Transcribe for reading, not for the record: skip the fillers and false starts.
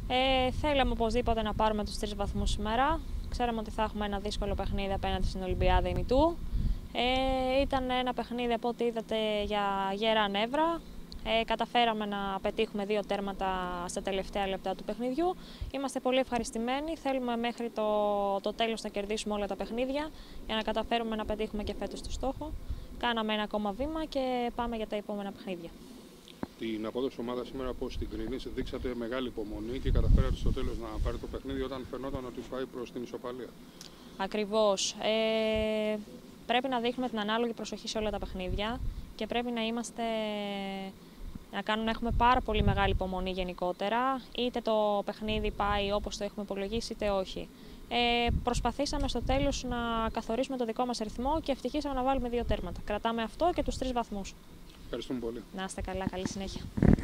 Θέλαμε οπωσδήποτε να πάρουμε τους 3 βαθμούς σήμερα. Ξέραμε ότι θα έχουμε ένα δύσκολο παιχνίδι απέναντι στην Ολυμπιάδα ημιτού. Ήταν ένα παιχνίδι, από ό,τι είδατε, για γερά νεύρα. Καταφέραμε να πετύχουμε 2 τέρματα στα τελευταία λεπτά του παιχνιδιού. Είμαστε πολύ ευχαριστημένοι. Θέλουμε μέχρι το τέλος να κερδίσουμε όλα τα παιχνίδια για να καταφέρουμε να πετύχουμε και φέτος το στόχο. Κάναμε ένα ακόμα βήμα και πάμε για τα επόμενα παιχνίδια. Την απόδοση ομάδα σήμερα, πώς την κρίνεις? Δείξατε μεγάλη υπομονή και καταφέρατε στο τέλος να πάρει το παιχνίδι όταν φαινόταν ότι πάει προς την ισοπαλία. Ακριβώς. Πρέπει να δείχνουμε την ανάλογη προσοχή σε όλα τα παιχνίδια και πρέπει να έχουμε πάρα πολύ μεγάλη υπομονή γενικότερα, είτε το παιχνίδι πάει όπως το έχουμε υπολογίσει είτε όχι. Προσπαθήσαμε στο τέλος να καθορίσουμε το δικό μας ρυθμό και ευτυχήσαμε να βάλουμε 2 τέρματα. Κρατάμε αυτό και τους 3 βαθμούς. Ευχαριστούμε πολύ. Να είστε καλά, καλή συνέχεια.